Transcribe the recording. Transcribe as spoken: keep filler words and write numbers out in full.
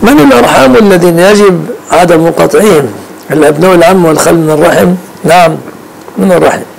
من الأرحام الذين يجب عدم قطعهم؟ الأبناء العم والخال من الرحم؟ نعم من الرحم.